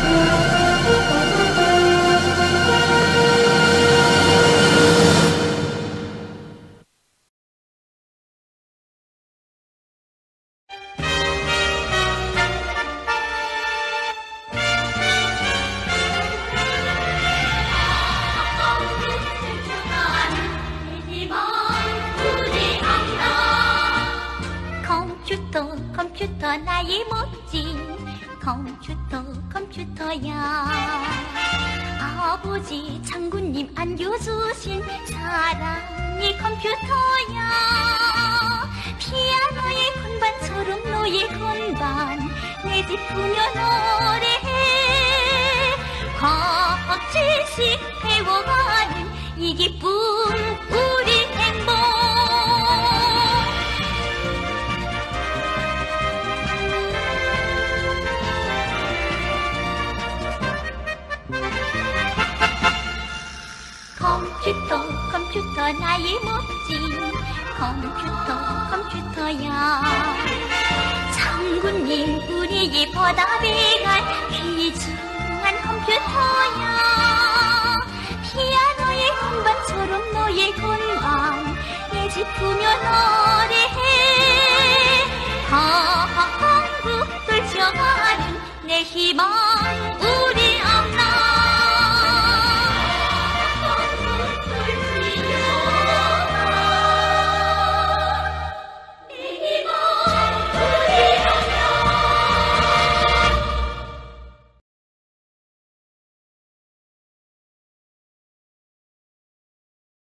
컴퓨터 나의 멋진 컴퓨터야. 아버지 장군님 안겨주신 사랑의 컴퓨터야. 피아노의 건반처럼 너의 건반 내짚으며 노래해. 과학 지식 배워가는 이 기쁨 우리 행복. 컴퓨터 나의 멋진 컴퓨터야. 장군님 우리의 보답에 갈 귀중한 컴퓨터야. 피아노의 건반처럼 너의 건반 내짚으며 노래해. 과학 한국 떨쳐가는 내 희망